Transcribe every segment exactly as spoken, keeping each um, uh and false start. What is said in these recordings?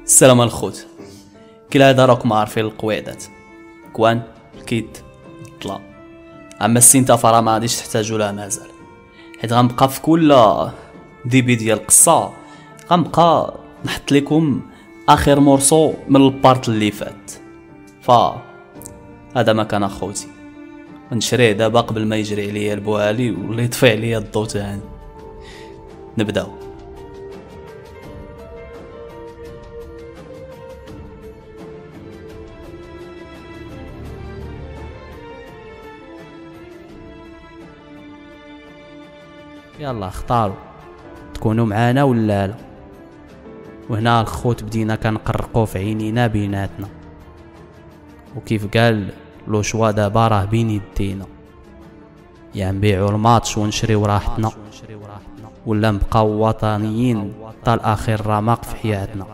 السلام الخوت. كالعادة راكم عارفين القواعد. كوان الكيد طلا، اما السينتا راه ما غاديش تحتاجوا لها مازال، حيت غنبقى في كل ديبي ديال القصه غنبقى نحط لكم اخر مورسو من البارت اللي فات. ف هذا ما كان اخوتي، نشريه دابا قبل ما يجري عليا البوالي ولا يطفي عليا الضو تاعي. نبداو. يلا اختاروا تكونوا معانا ولا لا. وهنا الخوت بدينا كنقرقوا في عينينا بيناتنا، وكيف قال لو شوا دابا راه بين يدينا، يا نبيعوا الماتش ونشريو راحتنا ولا نبقاو وطنيين حتى الاخر رمق في حياتنا.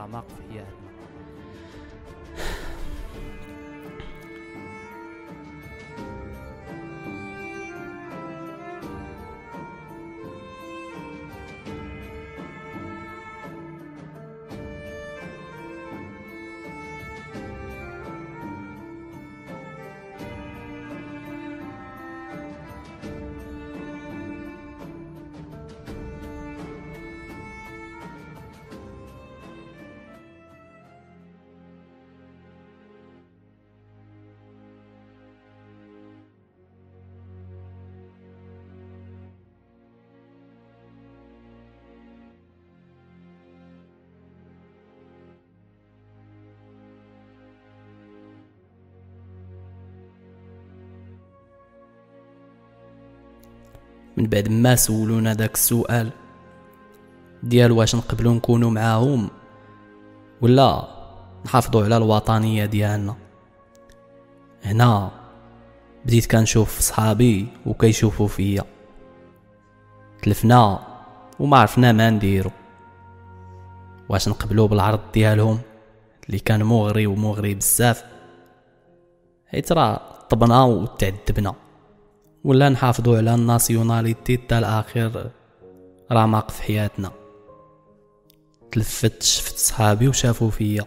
من بعد ما سولونا داك السؤال ديال واش نقبلوا نكونوا معاهم ولا نحافظوا على الوطنيه ديالنا، هنا بديت كنشوف صحابي وكيشوفوا فيا. تلفنا وما عرفنا ما نديرو، واش نقبلوا بالعرض ديالهم اللي كان مغري ومغري بزاف حيت راه طبنا وتعذبنا، ولا نحافظوا على الناسيوناليتي حتى الاخر رمق في حياتنا. تلفت شفت صحابي وشافوا فيا،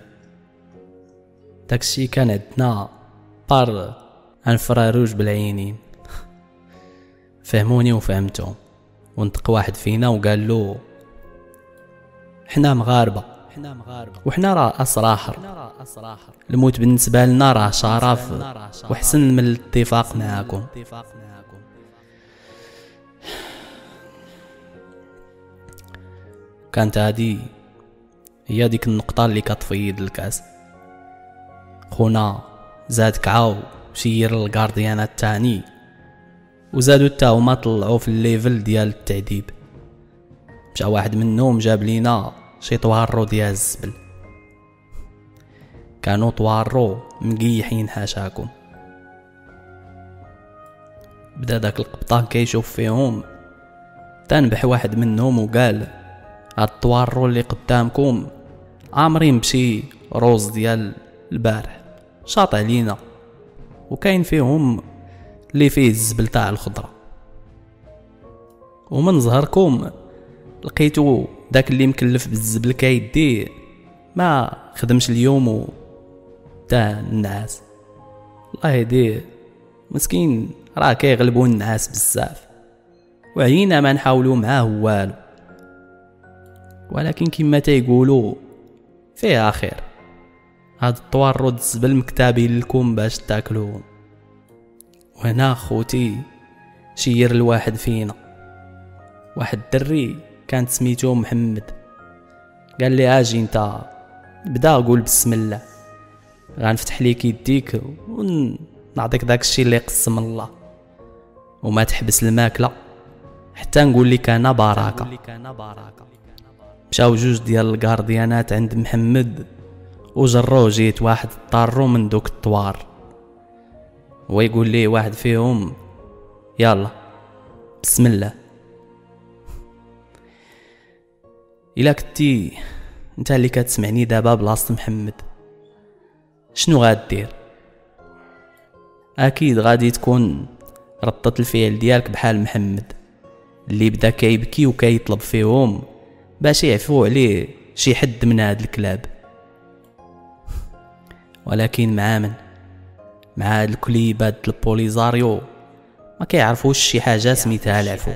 داكشي كان عندنا بار انفراروج بالعينين. فهموني وفهمتهم، ونطق واحد فينا وقال له حنا مغاربه وحنا راه اصراحر، الموت بالنسبه لنا راه شرف وحسن من الاتفاق معاكم. كانت هذه هي ديك النقطه اللي كتفيض الكاس. خونا زاد كعاو شير الغارديانات الثاني، وزادوا حتى هما طلعوا في الليفل ديال التعذيب. مشى واحد منهم جاب لينا شي طوارو ديال الزبل، كانوا طوارو مقيحين حاشاكم. بدا داك القبطان كيشوف فيهم، تنبح واحد منهم وقال هاد الطوارو اللي قدامكم عامرين بشي روز ديال البارح شاط علينا، وكاين فيهم اللي فيه الزبل تاع الخضره، ومن ظهركم لقيتو داك اللي مكلف بالزبل كيديه ما خدمش اليوم تاع النعاس. الله يهديه مسكين، راه كيغلبوا النعاس بزاف وعينا ما نحاولوا معاه والو، ولكن كما تيقولوا فيها خير. هاد الطوارو الزبل مكتابين لكم باش تاكلوهم. وهنا خوتي شير الواحد فينا، واحد الدري كانت سميتو محمد، قال لي اجي انت بدا قول بسم الله، غنفتح ليك يديك ونعطيك داك الشيء اللي قسم الله، وما تحبس الماكله حتى نقول لك انا بركه. مشاو جوج ديال الغارديانات عند محمد وجروه، جيت واحد طارو من دوك الطوار ويقول لي واحد فيهم يلا بسم الله. الا كنتي انت اللي كتسمعني دابا بلاصه محمد شنو غادير؟ اكيد غادي تكون ردة الفعل ديالك بحال محمد اللي بدا كيبكي وكيطلب فيهم باش يعفو عليه شي حد من هاد الكلاب. ولكن مع من مع هاد الكليبات البوليزاريو ما كيعرفوش شي حاجه سميتها العفو.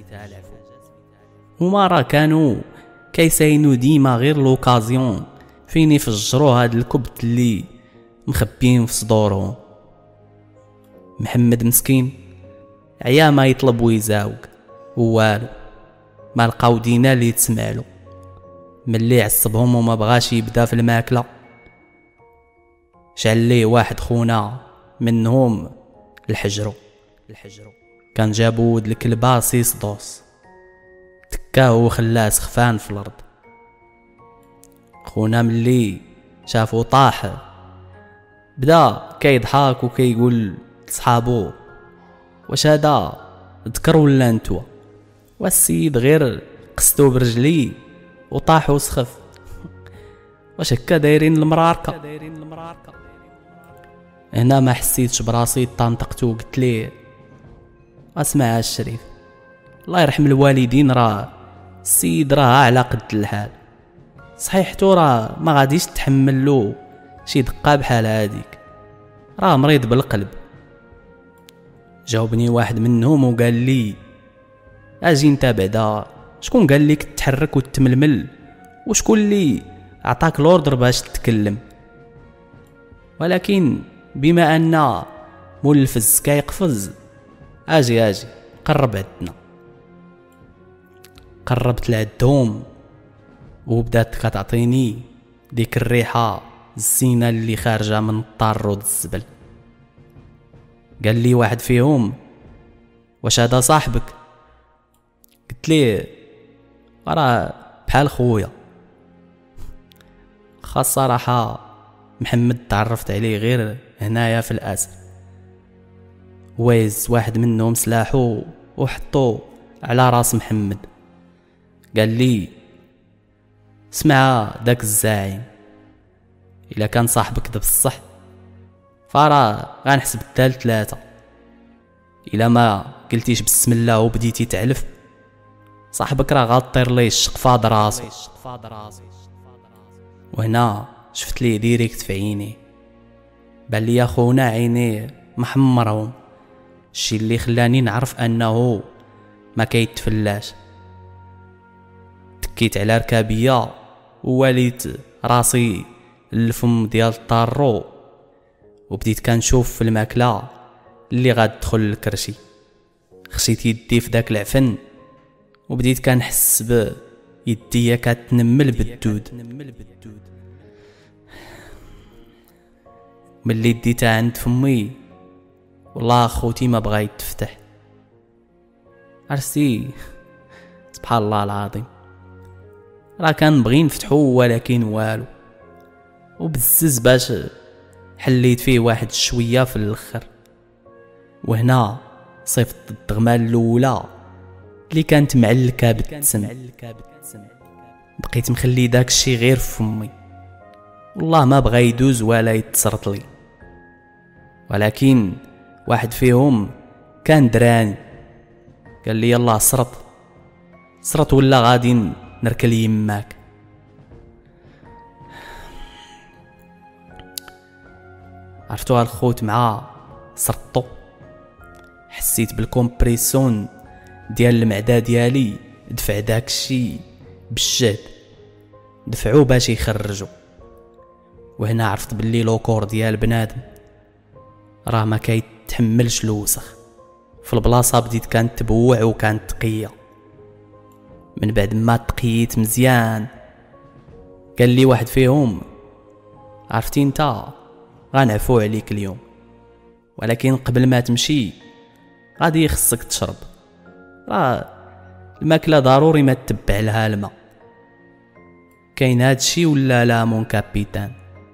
هما راه كانوا كيساينوا ديما غير لوكازيون فين يفجروا هاد الكبت اللي مخبيين في صدورهم. محمد مسكين عيا ما يطلب ويزاوق والو، ما لقاو دينا اللي تسمعلو. ملي عصبهم وما بغاش يبدا في الماكله شعل ليه واحد خونا منهم الحجرو. كان جابو ود الكلبه سيسدوس تكاه وخلاه سخفان في الارض. خونا ملي شافو طاح بدا كيضحك وكيقول لصحابو واش هذا ذكر ولا نتوى؟ والسيد غير قصتو برجلي وطاح وسخف. واش هكا دايرين المراركه؟ هنا ما حسيتش براسي، طنطقتو قلت ليه اسمع الشريف الله يرحم الوالدين، راه السيد راه على قد الحال، صحيحتو راه ما غاديش تحمل له شي دقه بحال هاديك، راه مريض بالقلب. جاوبني واحد منهم وقال لي اجي انت بعدا شكون قال لك تحرك وتململ، وشكون اللي عطاك لوردر باش تتكلم؟ ولكن بما ان مول الفز كيقفز اجي اجي قرب عندنا. قربت لعندهم وبدات كتعطيني ديك الريحه الزينه اللي خارجه من الطارود الزبل. قال لي واحد فيهم واش هذا صاحبك؟ قلت ليه راه بحال خويا. خاص صراحه محمد تعرفت عليه غير هنايا في الاسر. ويز واحد منهم سلاحو وحطو على راس محمد. قال لي اسمع داك الزعيم الا كان صاحبك ده بصح فراه غنحسب التال ثلاثه، الا ما قلتيش بسم الله وبديتي تعلف صاحبك راه غاطير ليه الشقفاض راسو. وهنا شفت ليه ديريكت في عينيه، بان لي خونا عينيه محمرهم، الشي اللي خلاني نعرف انه ما كيتفلاش. تكيت على ركابيه وواليت راسي الفم ديال الطارو وبديت كنشوف في الماكله اللي غادخل الكرشي. خشيت يدي في داك العفن وبديت كنحس ب يديا كتنمل بالدود. ملي ديتها عند فمي والله خوتي ما بغا يتفتح. عرفتي سبحان الله العظيم راه كنبغي نفتحو ولكن والو، وبزز باش حليت فيه واحد شويه في الاخر. وهنا صيفط الدغمال الاولى اللي كانت معلكه بالتسم، بقيت مخلي داك الشي غير في فمي، والله ما بغا يدوز ولا يتسرط لي. ولكن واحد فيهم كان دراني قال لي يلا سرط سرط ولا غادي نركل يماك. عرفتوها الخوت مع سرطو، حسيت بالكومبريسون ديال المعده ديالي دفع داك الشي بالجهد، دفعو باش يخرجو. وهنا عرفت باللي لوكور ديال بنادم راه ما كيتحملش الوسخ. في البلاصه بديت كانت تبوع وكانت تقيه. من بعد ما تقيت مزيان قال لي واحد فيهم عرفتي انت غنعفو عليك اليوم، ولكن قبل ما تمشي غادي خصك تشرب، راه الماكله ضروري ما تتبع لها الماء. كاين هادشي ولا لا مون كابيتان؟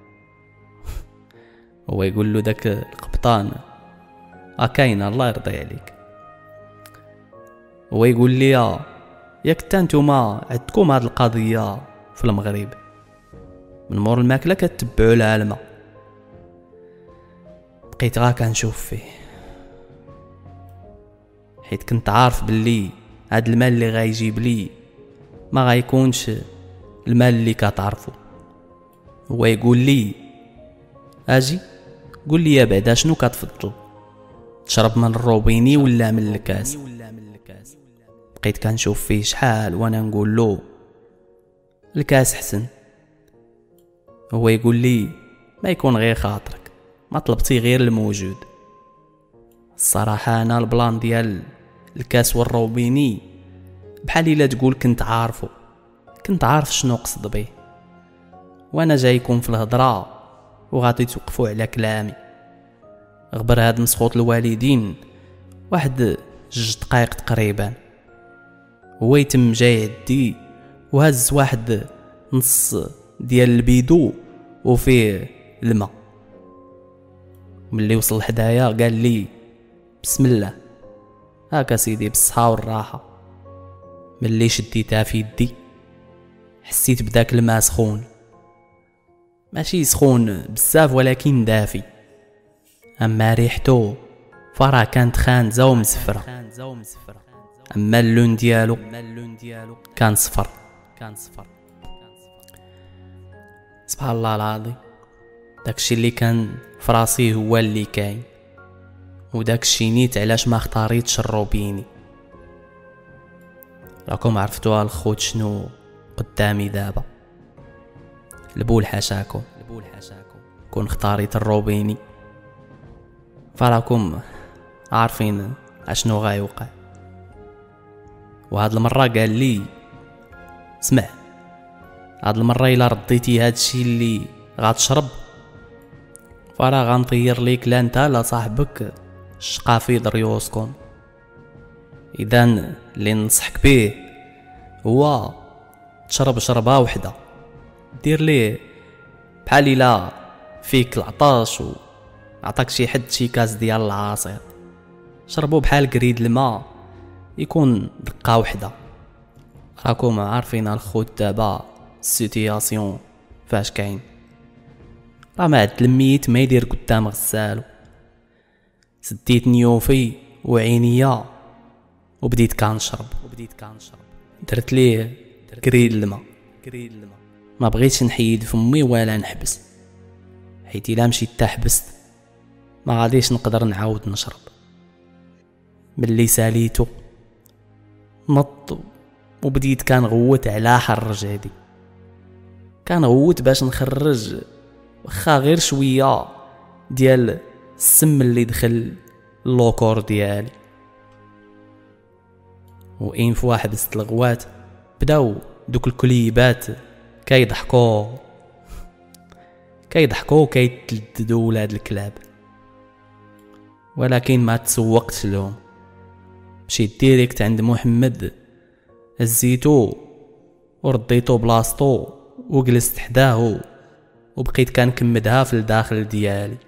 هو يقول له داك القبطان اه كاين الله يرضي عليك. هو يقول لي ياك حتى نتوما عندكم هاد القضيه في المغرب من مور الماكله كتبعوا لها الماء. بقيت غا كنشوف فيه حيت كنت عارف باللي هاد المال اللي غايجيب لي ما غايكونش المال اللي كتعرفو. هو يقول لي اجي قول لي بعدا شنو كتفضل، تشرب من الروبيني ولا من الكاس؟ بقيت كنشوف فيه شحال وانا نقول له الكاس حسن. هو يقول لي ما يكون غير خاطرك، ما طلبتي غير الموجود. الصراحه انا البلان ديال الكاس والروبيني بحال الا تقول كنت عارفه، كنت عارف شنو قصد به، وانا جايكم في الهضره وغادي توقفوا على كلامي. غبر هاد مسخوط الوالدين واحد جوج دقايق تقريبا، هو يتم جاي عدي وهز واحد نص ديال البيدو وفيه الماء. ملي وصل حدايا قال لي بسم الله، هاكا سيدي بالصحة والراحة. ملي شديتها في يدي حسيت بداك الماء سخون، ماشي سخون بزاف ولكن دافي، اما ريحتو فرا كانت خانزه ومزفره، اما اللون ديالو كان صفر. سبحان الله العظيم، داكشي اللي كان فراسي هو اللي كاين، وداكشي نيت علاش ما اختاريتش الروبيني. راكم عرفتوها الخوت شنو قدامي دابا، البول حاشاكم كون اختاريت الروبيني فراكم عارفين اشنو غايوقع. وهاد المره قال لي اسمع، هاد المره الا رديتي هادشي اللي غاتشرب فرا غنطير ليك لا انت لا صاحبك الشقافي دريوسكم. اذا اللي ننصحك به هو تشرب شربه وحده، دير ليه بحال الا فيك العطاش وعطاك شي حد شي كاس ديال العصير، شربو بحال قريد الماء يكون دقه وحده. راكم عارفين الخوت دابا السيتياسيون فاش كاين، راه ما عاد الميت ما يدير قدام غسالو. سديت نيوفي وعينيا وبديت كنشرب، درت ليه قريد الماء، ما بغيتش نحيد فمي ولا نحبس، حيت الا مشيت تحبست ما غاديش نقدر نعاود نشرب. ملي ساليتو نط وبديت كنغوت على حر جهدي، كنغوت باش نخرج واخا غير شويه ديال السم اللي دخل اللوكور ديالي. وإن فوا حبست الغوات بداو دوك الكليبات كيضحكوا كيضحكوا كيتلددوا ولاد الكلاب، ولكن ما تسوقتش لهم. مشيت ديريكت عند محمد، هزيتو ورديتو بلاصتو وجلست حداه وبقيت كنكمدها في الداخل ديالي.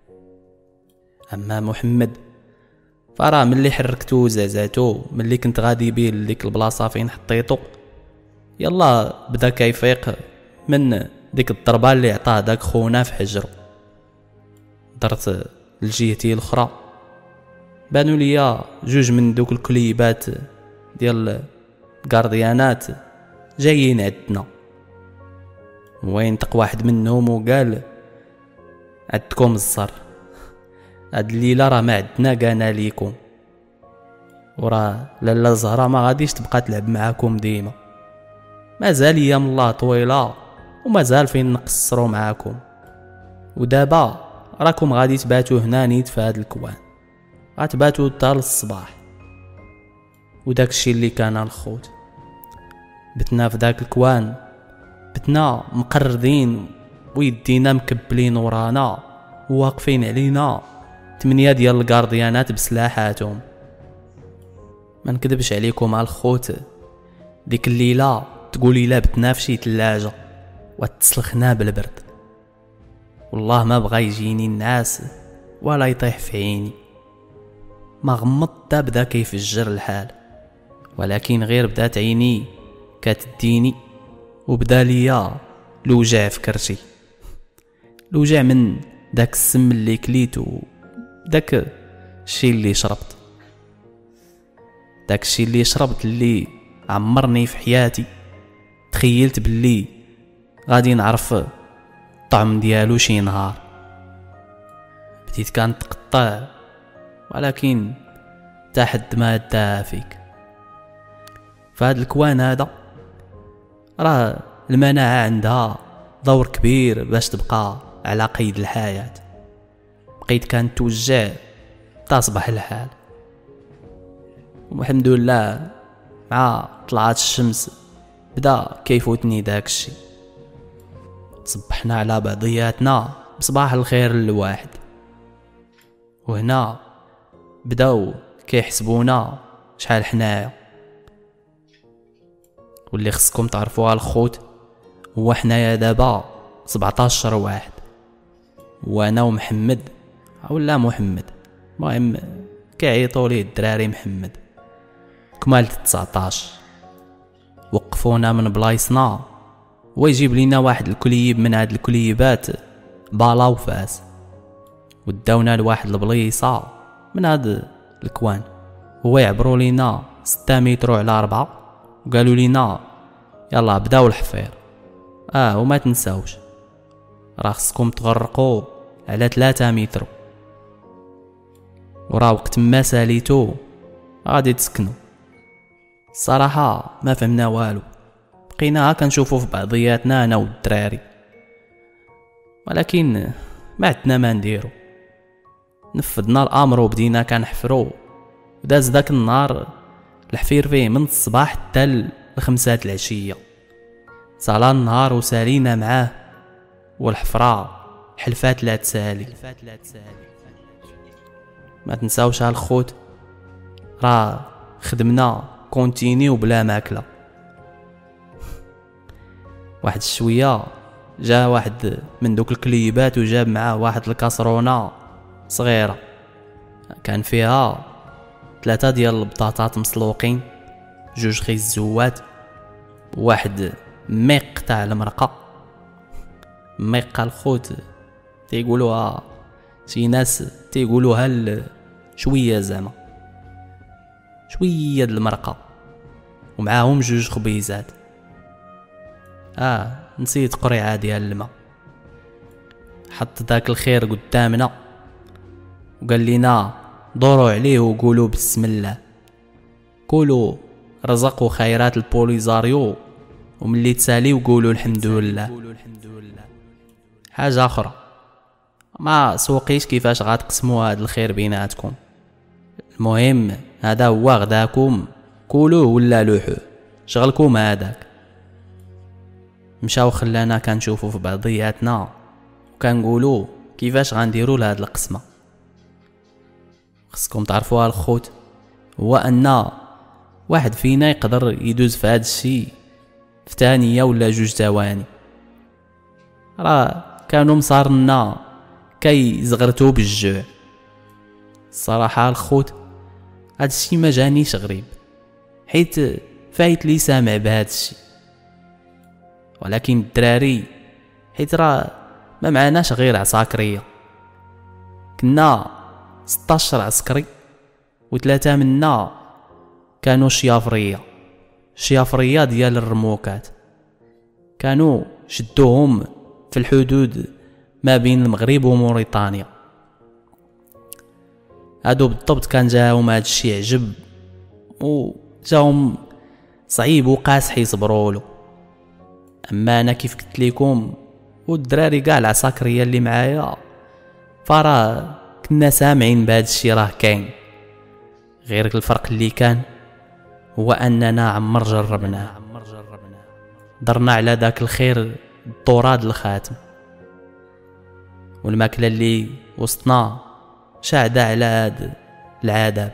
اما محمد فراه ملي حركتو زعزعتو ملي كنت غادي بيه لديك البلاصه فين حطيتو، يلا بدا كيفيق من ديك الضربه اللي عطاه داك خونا في حجرو. درت لجهتي الاخرى بانوا ليا جوج من دوك الكليبات ديال الغارديانات جايين عندنا. وين طق واحد منهم وقال عندكم الزر، هاد الليله راه ما عندنا كانا ليكم، وراه لالا زهره ما غاديش تبقى تلعب معاكم ديما، مازال ايام الله طويله ومازال فين نقصروا معاكم. ودابا راكم غادي تباتوا هنا نيت في هاد الكوان، غتباتوا حتى للصباح. وداك الشيء اللي كان الخوت بتنا في داك الكوان، بتنا مقردين ويدينا مكبلين ورانا وواقفين علينا ثمانية ديال الغارديانات بسلاحاتهم. ما نكذبش عليكم الخوت، ديك الليله تقولي لا بتنا في شي ثلاجه وتسلخنا بالبرد، والله ما بغى يجيني الناس ولا يطيح في عيني. ما غمضت بدا كيفجر الحال، ولكن غير بدات عيني كتديني وبدا ليا الوجع في كرشي، الوجع من داك السم اللي كليتو، داك الشيء اللي شربت، داك الشيء اللي شربت اللي عمرني في حياتي. تخيلت باللي غادي نعرف الطعم ديالو شي نهار، بديت كنتقطع، ولكن تا حد ما داها فيك. فهاد الكوان هذا راه المناعة عندها دور كبير باش تبقى على قيد الحياة. بقيت كنتوجع تصبح الحال، والحمد لله مع طلعت الشمس بدا كيفوتني داكشي. صبحنا على بعضياتنا بصباح الخير للواحد، وهنا بداو كيحسبونا شحال حنايا. واللي خصكم تعرفوها الخوت هو حنايا دابا سبعطاش واحد، وانا ومحمد ولا محمد، المهم كيعيطوا ليه الدراري محمد، كمالت تسعطاش. وقفونا من بلايصنا ويجيب لينا واحد الكليب من هاد الكليبات بالا وفاس، وداونا لواحد البليصه من هاد الكوان، هو يعبروا لينا ستة متر على أربعة، وقالوا لينا يلا بداو الحفير. اه وما تنساوش راه خصكم تغرقوا على ثلاثة متر، وراه وقت ما ساليتو غادي تسكنوا. الصراحه ما فهمنا والو، بقينا كنشوفوا في بعضياتنا انا والدراري، ولكن ما عندنا ما نديرو. نفذنا الامر وبدينا كنحفروا، وداز داك النهار الحفير فيه من الصباح حتى لخمسة العشيه. صالا النهار وسالينا معاه، والحفره حلفات لا تسالي. ما تنساوش هالخوت راه خدمنا كونتينيو بلا ماكله. واحد الشويه جا واحد من دوك الكليبات وجاب معاه واحد الكاسرونه صغيره كان فيها ثلاثه ديال البطاطات مسلوقين، جوج خيز زوات، واحد ميق تاع المرقه. ميق الخوت تيقولوها شي ناس تيقولوها شويه زعما شويه د المرقه، ومعاهم جوج خبيزات. اه نسيت قريعه ديال الماء. حط داك الخير قدامنا وقال لنا دوروا عليه وقولوا بسم الله، قولوا رزقوا خيرات البوليزاريو، وملي تساليو قولوا الحمد لله. حاجه اخرى ما سوقيش كيفاش غتقسموا هذا الخير بيناتكم، المهم هذا هو غداكم، كولوه ولا لوحوه، شغلكم هذاك. مشاو خلانا كنشوفوا في بعضياتنا وكنقولوا كيفاش غنديروا لهاد القسمه. خصكم تعرفوها الخوت هو ان واحد فينا يقدر يدوز في هذا الشيء في ثانيه ولا جوج ثواني. راه كانوا مصارنا كيزغرتوا بالجوع. الصراحه الخوت هذا الشيء ما جانيش غريب، حيت فايت لي سامع بهذا الشيء، ولكن الدراري حيت راه ما معناش غير عساكريه، كنا ستاشر عسكري وثلاثه منا كانوا شيافريه شيافريه ديال الرموكات. كانوا شدوهم في الحدود ما بين المغرب وموريتانيا. هادو بالضبط كان جاهم هاد الشيء عجب، وجاهم صعيب وقاسح يصبروا له. اما انا كيف قلت لكم والدراري كاع العساكريه اللي معايا فراه كنا سامعين بهذا الشيء راه كاين، غير الفرق اللي كان هو اننا عمر جربناه. درنا على داك الخير الطراد الخاتم، والماكله اللي وسطنا شاعده على هاد العذاب.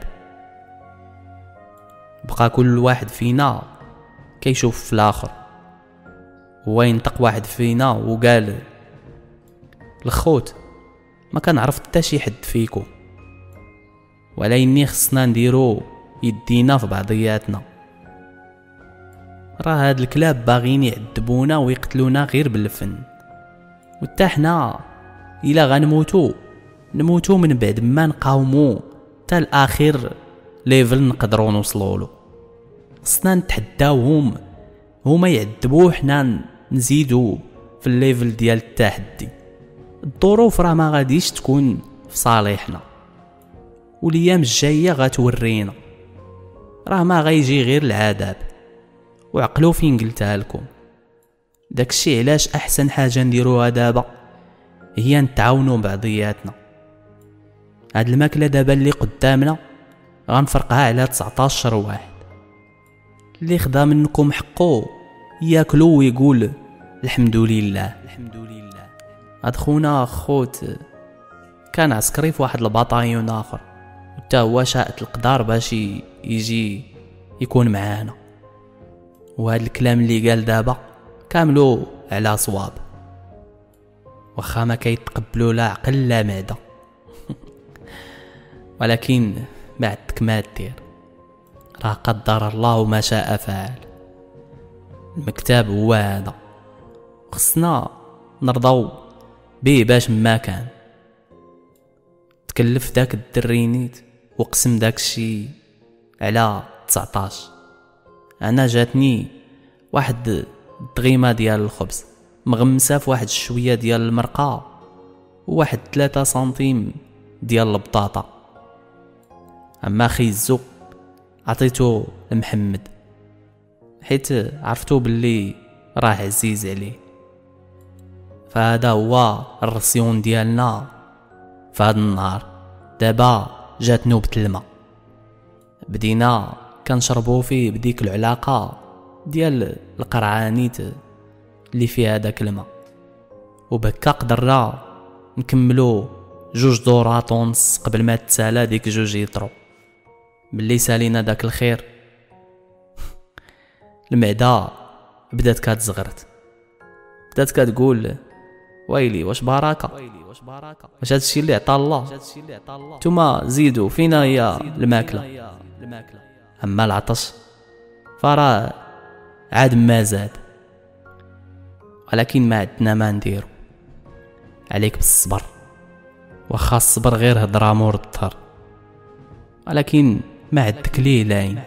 بقى كل واحد فينا كيشوف في الاخر. هو ينطق واحد فينا وقال الخوت ما كنعرف حتى شي حد فيكم، ولا اني خصنا نديرو يدينا في بعضياتنا. راه هاد الكلاب باغيين يعذبونا ويقتلونا غير بالفن، وتا حنا الا غنموتو نموتو من بعد ما نقاومو تا الاخر ليفل نقدروا نوصلوا له. خصنا نتحداوهم هما يعذبوا حنا نزيدو في الليفل ديال التحدي. الظروف راه ما غاديش تكون في صالحنا، والايام الجايه غتورينا راه ما غيجي غير العذاب. وعقلوا فين قلتها لكم. داكشي علاش احسن حاجه نديروها دابا هي نتعاونوا بعضياتنا. هاد الماكله دابا اللي قدامنا غنفرقها على تسعطاش واحد، اللي خدا منكم حقو ياكلو ويقول الحمد لله الحمد لله. هاد خونا خوت كان عسكري في واحد البطايون اخر، وتا هو شاءت القدر باش يجي يكون معانا. وهاد الكلام اللي قال دابا كاملو على صواب، واخا ما كيتقبلوا لا عقل لا معده. ولكن ما عندك ما دير، راه قدر الله ما شاء فعل. المكتب هو هذا، خصنا نرضاو بيه باش ما كان. تكلف داك الدرينيت وقسم داك الشي على تسعطاش. انا جاتني واحد الدغيمه ديال الخبز مغمسه في واحد الشويه ديال المرقه وواحد ثلاثة سنتيم ديال البطاطا. اما خيزو عطيتو لمحمد حيت عرفتو باللي راه عزيز عليه. فهذا هو الرسيون ديالنا فهاد النهار. دابا جات نوبة الماء، بدينا كنشربو فيه بديك العلاقه ديال القرعانيت اللي فيها داك الماء، وبكا قدرنا نكملو جوج دورات ونص قبل ما تسالى ديك جوج يطرو. ملي سالينا داك الخير المعده بدات كتزغرت، بدات كتقول ويلي واش بركه، واش هادشي اللي عطا الله، نتوما زيدوا فينا هي الماكله. اما العطش فراه عاد ما زاد. ولكن ما عندنا ما نديرو، عليك بالصبر. واخا الصبر غير هضره مور الظهر، ولكن ما عندك ليه لاين.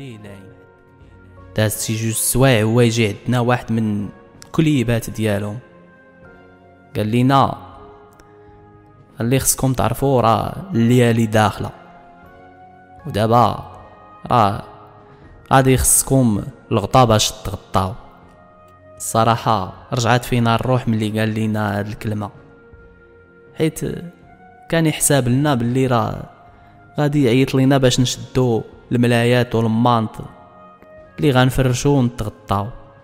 داز شي جوج سوايع هو يجي عندنا واحد من الكليبات ديالهم قال لينا اللي خصكم تعرفوا راه الليالي داخله، ودابا راه غادي خصكم الغطا باش تغطاو. الصراحه رجعت فينا الروح ملي قال لينا هاد الكلمه، حيت كان يحساب لنا باللي راه غادي يعيط لينا باش نشدو الملايات والمانط اللي غنفرشو ونتغطاو.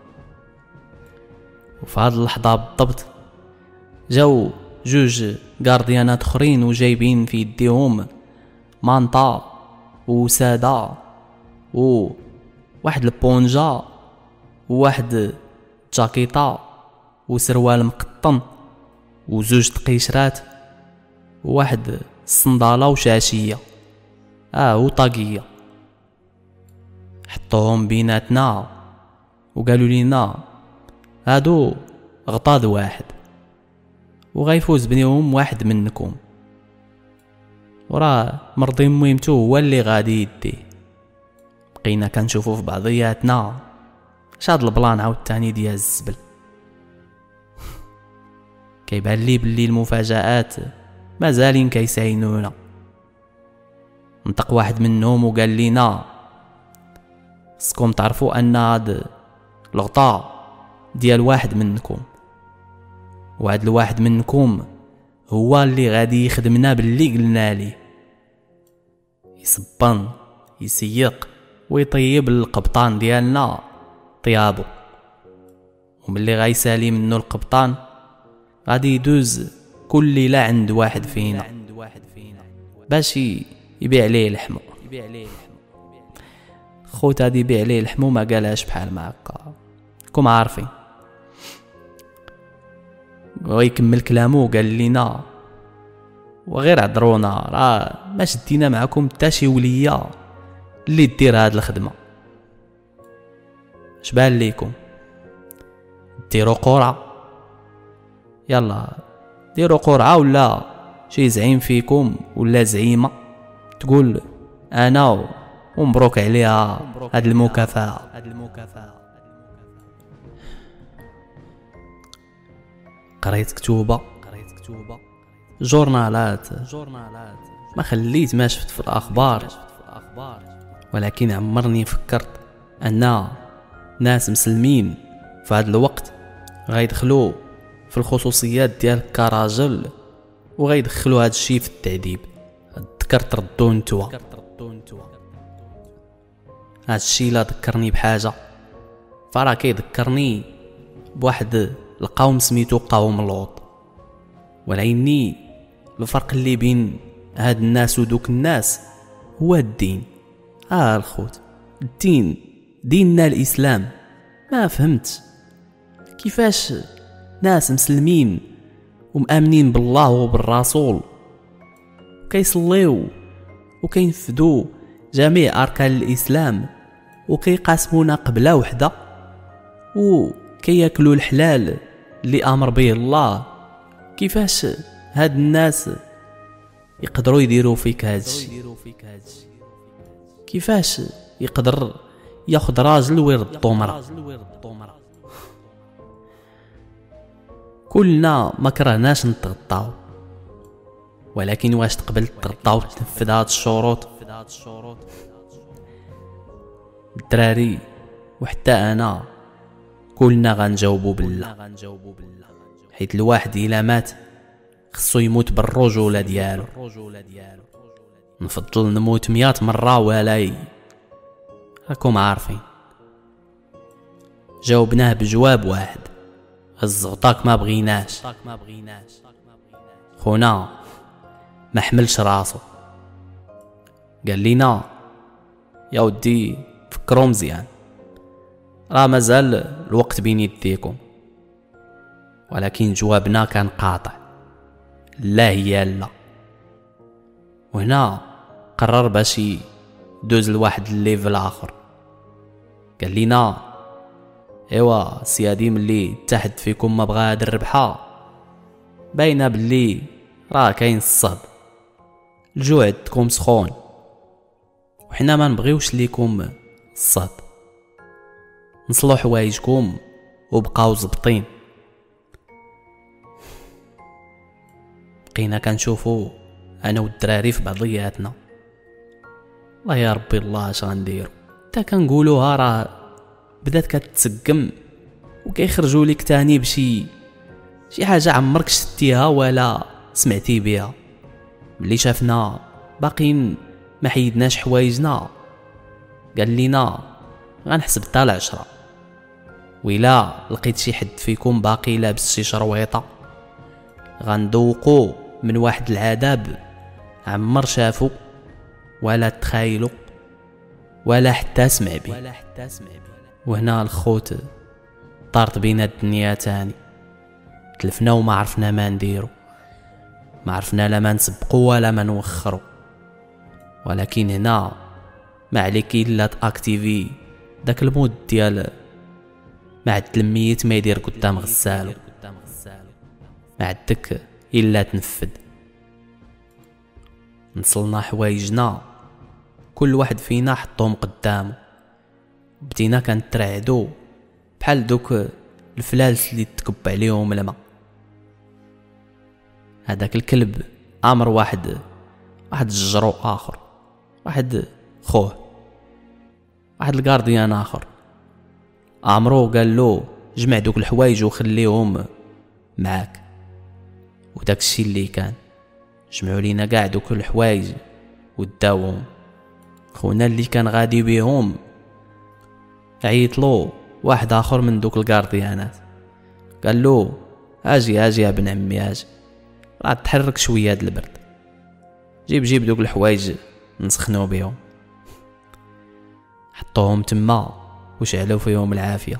وفي هاد اللحظه بالضبط جاو جوج غارديانات اخرين وجايبين في يديهم مانطا وساده و واحد البونجا وواحد جاكيطه وسروال مقطن وزوج تقيشرات وواحد الصنداله وشاشيه اه وطاقيه. حطوهم بيناتنا وقالوا لينا هادو غطاد واحد وغيفوز بنيهم واحد منكم، وراه مرضي مهمته هو اللي غادي يديه. بقينا كنشوفو في بعضياتنا شاد البلان عاوتاني ديال الزبل. كيبان لي باللي المفاجآت مازالين كيساينونا. نطق واحد منهم وقال لينا خصكم تعرفوا ان هاد الغطاء ديال واحد منكم، وهاد الواحد منكم هو اللي غادي يخدمنا باللي قلنا ليه، يصبن يسيق ويطيب القبطان ديالنا طيابو. وملي غيسالي منه القبطان غادي يدوز كل ليله عند واحد فينا باش يبيع عليه لحمو. خوت هادي يبيع عليه لحمو ما قالهاش بحال ما هكا، كم عارفين. ويكمل كلامو وقال لينا وغير عذرونا راه ما شدينا معكم حتى شي وليه اللي دير هاد الخدمه. اش بان ليكم ديروا قرعه؟ يلا ديروا قرعه ولا شي زعيم فيكم ولا زعيمه تقول انا ومبروك عليها هاد المكافاه. قريت كتوبه جورنالات، ما خليت ما شفت في الأخبار، ولكن عمرني فكرت أن ناس مسلمين في هذا الوقت غيدخلوا في الخصوصيات ديالك كراجل وغيدخلوا هذا الشيء في التعذيب. ذكرت ردوا نتوى. هذا الشيء لا ذكرني بحاجه، فراه كيذكرني بواحد القوم سميتو قوم لوط. ولكني الفرق اللي بين هاد الناس ودوك الناس هو الدين. اه الخوت، الدين ديننا الاسلام. ما فهمت كيفاش ناس مسلمين ومآمنين بالله وبالرسول كيصليو وكينفذوا جميع اركان الاسلام وكيقاسمونا قبله وحده وكياكلوا الحلال اللي امر به الله، كيفاش هاد الناس يقدروا يديروا فيك هادشي؟ كيفاش يقدر ياخذ راجل ويردو مرة؟ كلنا ما كرهناش نتغطاو، ولكن واش تقبل تغطاو وتنفذ هاد الشروط؟ الدراري وحتى انا كلنا غنجاوبوا بالله، حيت الواحد الا مات خصو يموت بالرجوله ديالو. نفضل نموت مئة مره ولاي. راكم عارفين جاوبناه بجواب واحد، الزغطاك ما بغيناش. خونا ما حملش راسو، قال لينا يا ودي فكروا مزيان، راه مازال الوقت بين يديكم. ولكن جوابنا كان قاطع، لا هي لا. وهنا قرر باش يدوز لواحد الليفل اخر. قال لينا ايوا سيادي، ملي اتحد فيكم ما بغا هاد الربحه، باينه باللي راه كاين الصهد، الجوع عندكم سخون وحنا ما نبغيوش ليكم الصهد. نصلوا حوايجكم وبقاو زبطين. بقينا كنشوفو انا والدراري في بعضياتنا، الله يا ربي الله اش غنديرو؟ حتى كنقولوها راه بدات كتسقم وكيخرجوا لك تاني بشي شي حاجه عمرك شتيها ولا سمعتي بها. ملي شافنا باقيين ما حيدناش حوايجنا، قال لينا غنحسب حتى العشرة، وإلا لقيت شي حد فيكم باقي لابس شي شرويطه غندوقو من واحد العذاب عمر شافو ولا تخيلو ولا حتى سمع بيه. وهنا الخوت طارت بينا الدنيا تاني، تلفنا وما عرفنا ما نديرو، ما عرفنا لا ما نسبقو ولا ما نوخرو. ولكن هنا ما عليك الا تاكتيفي داك المود ديال ما عاد الميت ما يدير قدام غسالو، ما عندك الا تنفذ. نصلنا حوايجنا كل واحد فينا حطهم قدامه، بدينا كنترعدو بحال دوك الفلالس اللي تكب عليهم الماء. هذاك الكلب امر واحد واحد الجرو اخر، واحد خوه، واحد الكارديان اخر امرو قال له جمع دوك الحوايج وخليهم معاك. وداك الشيء اللي كان جمعوا لينا كاع دوك الحوايج وداوهم. خونا اللي كان غادي بيهم عيطلو واحد اخر من دوك الكارديانات، قال له اجي اجي يا ابن عمي اجي، راه تحرك شويه هاد البرد، جيب جيب دوك الحوايج نسخنوا بهم. حطوهم تما وشعلوا فيهم العافيه.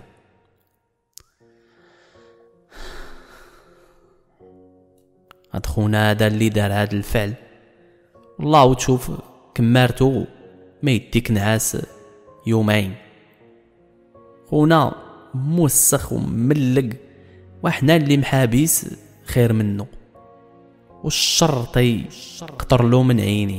هاد خونا هذا اللي دار هاد الفعل والله وتشوف كمارتو ما يديك نعاس يومين. خونا موسخ وملق، وحنا اللي محابيس خير منه، والشر طي قطر له من عينيه.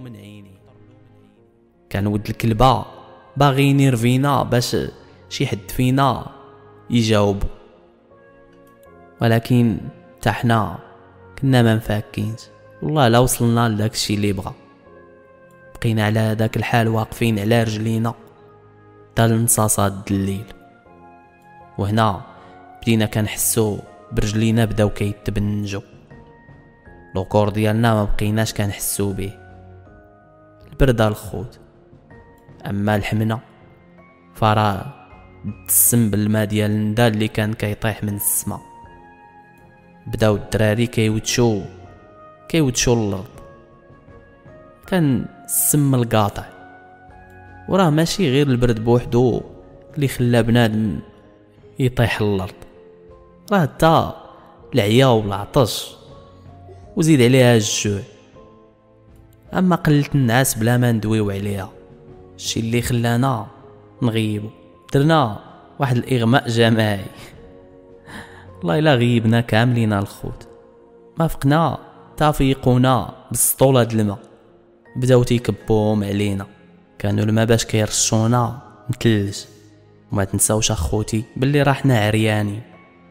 كان ود الكلبه باغي يرفينا باش شي حد فينا يجاوب، ولكن حتى حنا كنا ما مفاكينش والله لا وصلنا لداك الشيء اللي بغا. بقينا على هذاك الحال واقفين على رجلينا حتى لنصاصات الليل. وهنا بدينا كنحسو برجلينا بداو كيتبنجو، لوكور ديالنا ما بقيناش كنحسو به. البرده الخوت، اما الحمنه فراه تسم بالماء ديال الندى اللي كان كيطيح من السما. بداو الدراري كيودشو كيودشو الارض، كان السم القاطع. وراه ماشي غير البرد بوحدو اللي خلى بنادم يطيح الارض، راه حتى العيا والعطش وزيد عليها الجوع. اما قلة النعاس بلا ما ندويو عليها، الشي اللي خلانا نغيبو درنا واحد الاغماء جماعي. والله الا غيبنا كاملين الخوت، ما فقنا تا فيقونا بالسطولة د الماء بداو تيكبوهم علينا. كانوا الماء باش كيرشونا متلج. وما تنساوش اخوتي باللي راه حنا عريانين.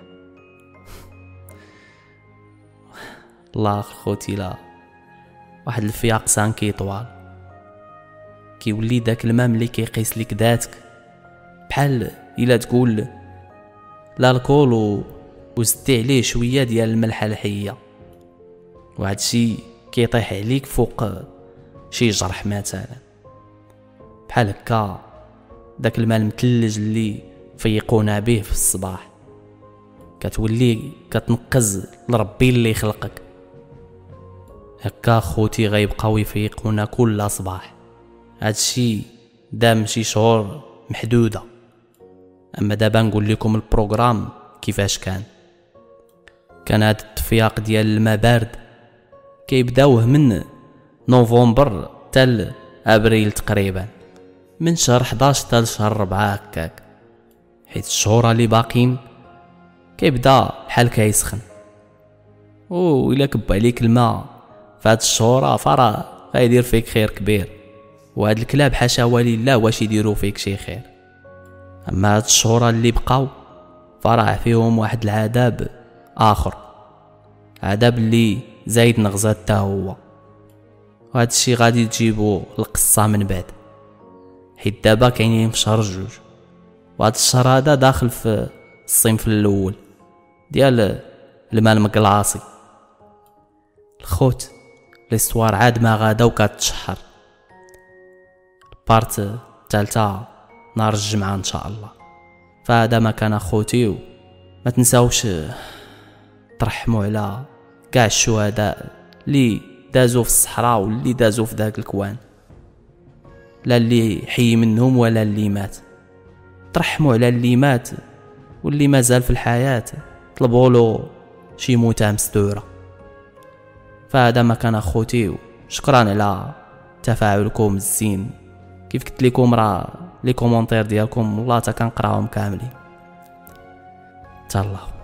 الله اخوتي لا واحد الفياق سانكي طوال كيولي داك الماء ملي كيقيس لك ذاتك بحال الا تقول الكول و وزدتي عليه شويه ديال الملحه الحيه، وهذا الشيء كيطيح عليك فوق شي جرح مثلا. بحال هكا داك الماء المتلج اللي فيقونا به في الصباح كتولي كتنقز لربي اللي خلقك. هكا خوتي غيبقاو يفيقونا كل صباح. هادشي دام شي شهور محدوده. اما دابا نقول لكم البروغرام كيفاش كان. كان هاد التفياق ديال الماء بارد كيبداوه من نوفمبر حتى ابريل تقريبا، من شهر حداش حتى لشهر ربعة هكاك، حيت الشهور اللي باقين كيبدا بحال كيسخن. او الا كب عليك الماء فهاد الشهور فراه غيدير فيك خير كبير، وهاد الكلاب حاشا لله واش يديروا فيك شي خير. اما هاد الشهور اللي بقاو فراه فيهم واحد العذاب اخر، عذاب اللي زايد نغزات تا هو. وهاد الشي غادي تجيبو القصه من بعد، حيت دابا كاينين في شهر جوج، وهاد الشهر هذا داخل في الصنف الاول ديال الماء المقلاصي. الخوت ليستوار عاد ما غادا وكتشحر. البارت الثالثه نهار الجمعه ان شاء الله. فهذا ما كان اخوتي، ما تنساوش ترحموا على كاع الشهداء اللي دازوا في الصحراء واللي دازوا في ذاك الكوان، لا اللي حي منهم ولا اللي مات. ترحموا على اللي مات واللي مازال في الحياة طلبوا له شي موتة مستورة. فهذا ما كان اخوتي، شكرا على تفاعلكم الزين. كيف قلت لكم راه لي كومونتير ديالكم والله تا كنقراهم كاملين. تهلاو.